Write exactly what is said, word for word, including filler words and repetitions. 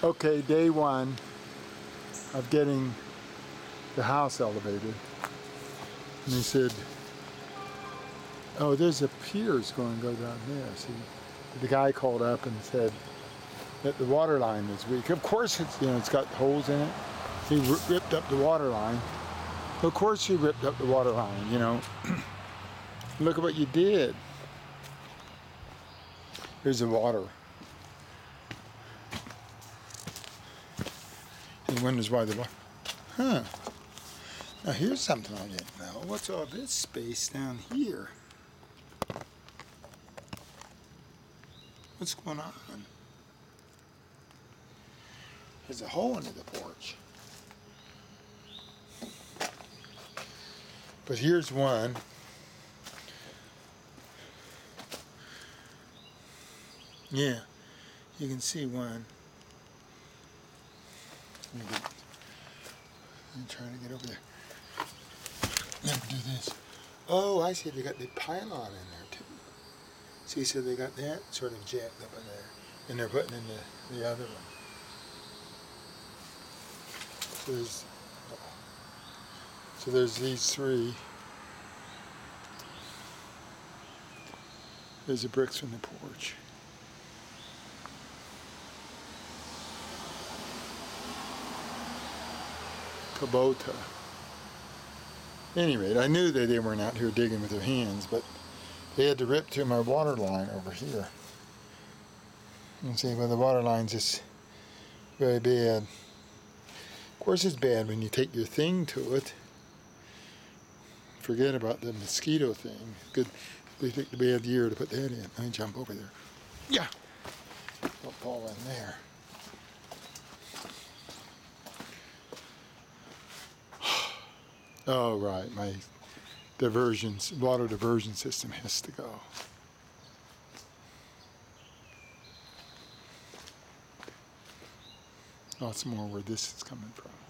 Okay, day one of getting the house elevated. And he said, oh, there's a pier's going to go down there. See, the guy called up and said that the water line was weak. Of course, it's, you know, it's got holes in it. He ripped up the water line. Of course he ripped up the water line, you know. Look at what you did. Here's the water. He wonders why the water. Huh. Now here's something I didn't know. What's all this space down here? What's going on? There's a hole into the porch. But here's one. Yeah, you can see one. Let me get, I'm trying to get over there. Never do this. Oh, I see. They got the pylon in there too. See, so they got that sort of jacked up in there, and they're putting in the the other one. So there's, so there's these three. There's the bricks from the porch. Kubota. At any rate, I knew that they weren't out here digging with their hands, but they had to rip through my water line over here. You see, well, the water line's just very bad. Of course, it's bad when you take your thing to it. Forget about the mosquito thing. Good, they take the bad year to put that in. I jump over there. Yeah, don't fall in there. Oh, right, my diversion, water diversion system has to go. Lots more where this is coming from.